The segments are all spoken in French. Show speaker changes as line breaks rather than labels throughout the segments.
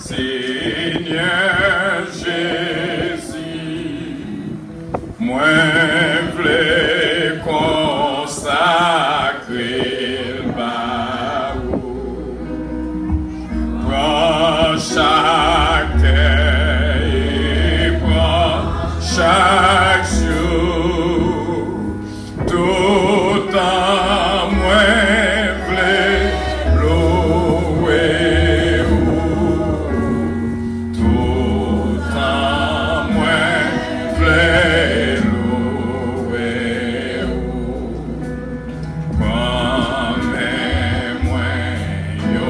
Seigneur Jésus, moi voulais consacrer le barreau. Prends chaque terre et prends chaque jour, tout en moi voulais louer tout en moi voulais louer promets-moi yo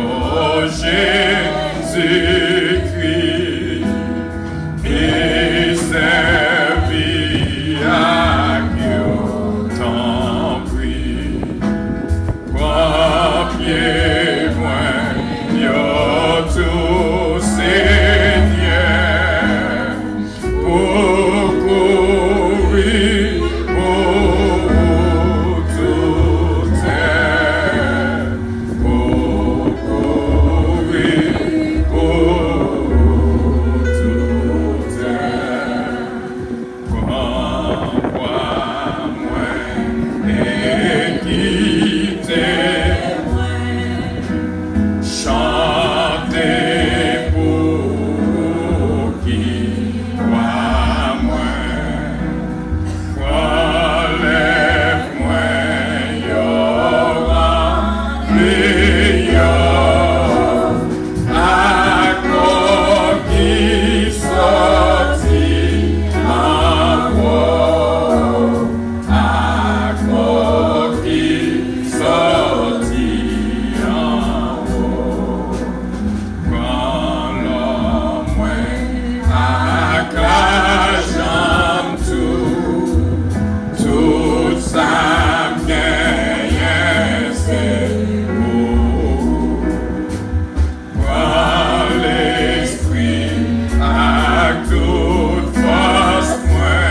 Jésus-Christ et servi à Dieu t'en prie prends-moi yo tout Seigneur pour courir pour tout terre pour courir pour tout terre prends-moi et quittez-moi chantez pour qui croit moi relève-moi y'aura meilleur à quoi qui sortit en moi à quoi qui sortit en moi prends-le-moi à la jambe tout ça bien c'est beau prends l'esprit à toute force moi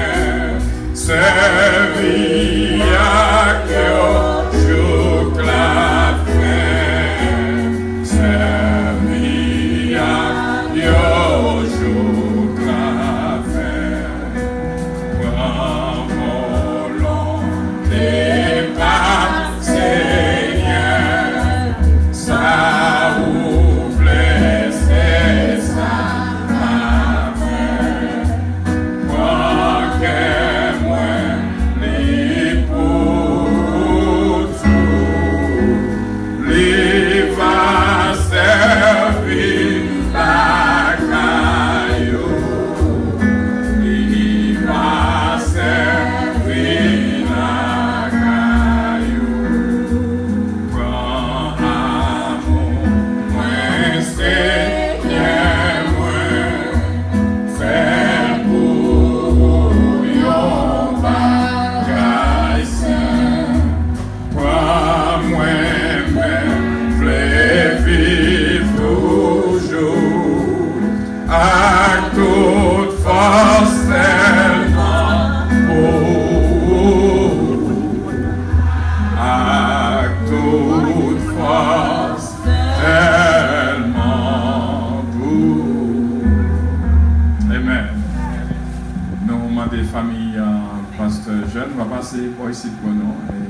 servi à cœur jour la fin servi à cœur jour la fin prends volonté par Seigneur ça vous plaît c'est ça ma main prends que moi les pour tout les va servir la caillou les va servir la caillou prends amour moi Seigneur moi fais pour yon bagaille saint prends-moi même voulais vivre toujours à toute force tellement beau à toute force tellement beau. Amen. Nous, des familles pasteur jeune, on va passer pour ici pour nous.